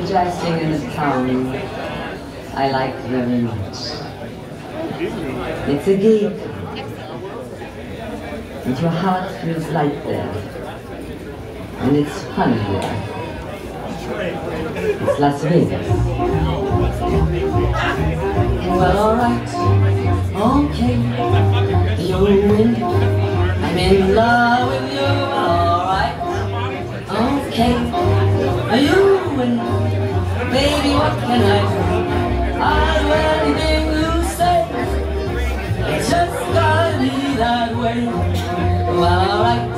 rejoicing in a town I like very much. It's a gate, and your heart feels light there, and it's fun there. It's Las Vegas. Well, alright, okay, you win. I'm in love with you, alright, okay, you win. Baby, what can I do? I'll do anything you say. It's just gotta be that way. Well, alright,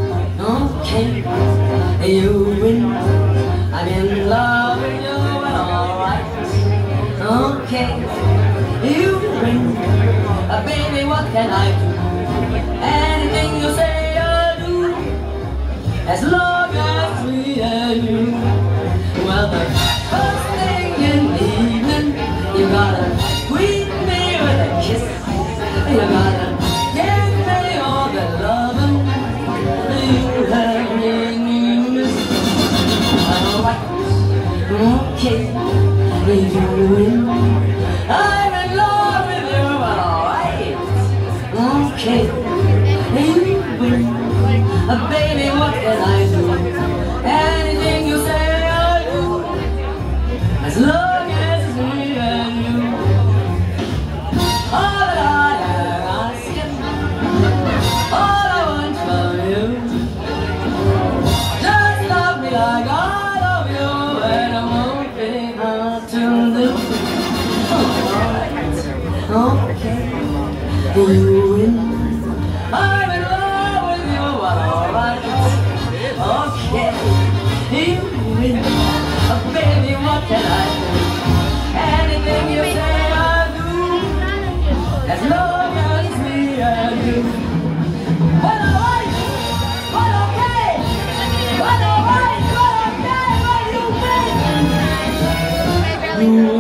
okay, you win. I'm in love with you, alright, okay, you win. Baby, what can I do? Anything you say I'll do, as long as we and you. Well, the first thing in the evening, you gotta greet me with a kiss. You gotta give me all the loving you have made me miss. Alright, okay, you win. I'm in love with you, alright, okay, you win. Baby, what can I do? Anything you say I'll do, as long as it's me and you. All that I ask, all I want from you, just love me like I love you, and I won't be hard to do. Alright, okay, you win. I'm in love with you, alright, okay, you win. Baby, what can I do? Anything you say I'll do, as long as it's me and you. Well, alright, well, okay, well, alright, well, okay, well, you win.